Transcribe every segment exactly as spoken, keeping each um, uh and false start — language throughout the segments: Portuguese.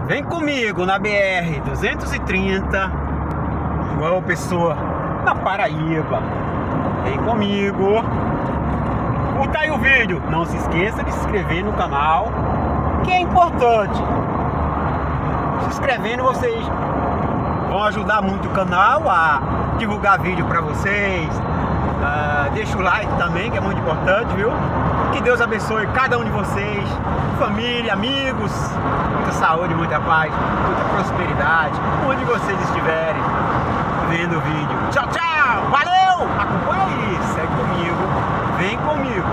Vem comigo na B R duzentos e trinta, João Pessoa, na Paraíba. Vem comigo. Curta aí o vídeo. Não se esqueça de se inscrever no canal, que é importante. Se inscrevendo, vocês vão ajudar muito o canal a divulgar vídeo para vocês. Uh, deixa o like também, que é muito importante, viu? Que Deus abençoe cada um de vocês, família, amigos, muita saúde, muita paz, muita prosperidade, onde vocês estiverem vendo o vídeo. Tchau, tchau! Valeu! Acompanha aí, segue comigo, vem comigo.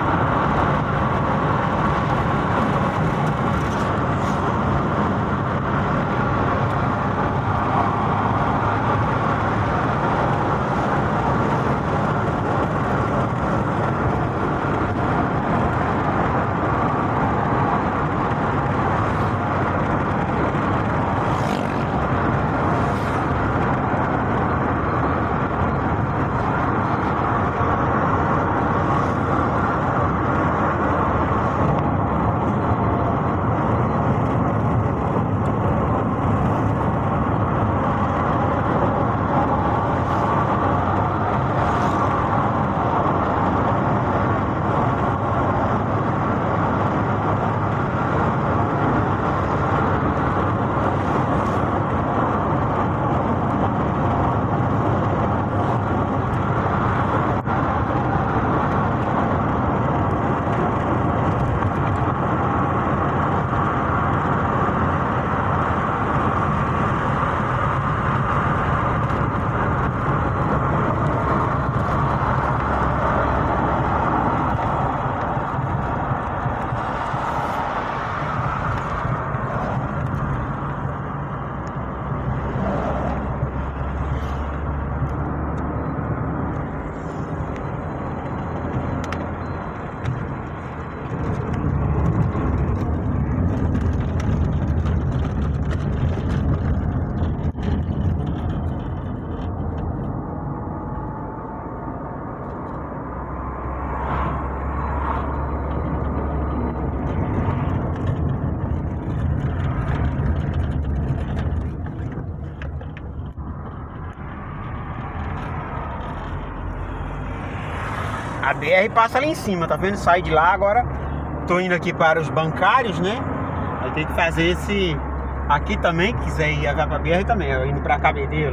A B R passa ali em cima, tá vendo? Sai de lá agora. Tô indo aqui para os bancários, né? Aí tem que fazer esse aqui também, que quiser ir vai pra B R também, ó, indo pra Cabedelo,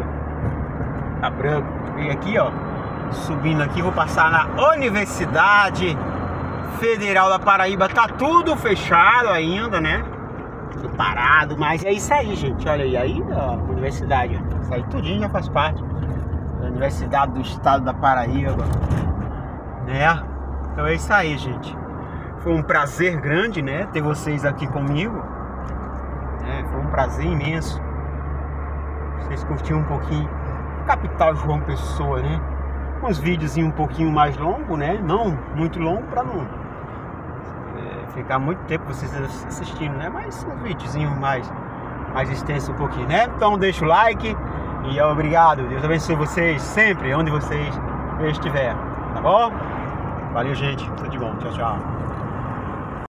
tá branco. E aqui, ó, subindo aqui, vou passar na Universidade Federal da Paraíba. Tá tudo fechado ainda, né? Tudo parado, mas é isso aí, gente. Olha aí, aí, ó, universidade, ó. Isso aí tudinho já faz parte da Universidade do Estado da Paraíba. É, então é isso aí, gente. Foi um prazer grande, né, ter vocês aqui comigo. É, foi um prazer imenso. Vocês curtiram um pouquinho capital João Pessoa, né? Uns vídeos um pouquinho mais longos, né? Não muito longo para não é, ficar muito tempo vocês assistindo, né? Mas um videozinho mais, mais extenso um pouquinho, né? Então deixa o like e obrigado. Deus abençoe vocês sempre, onde vocês estiverem, tá bom? Valeu, gente. Tudo de bom. Tchau, tchau.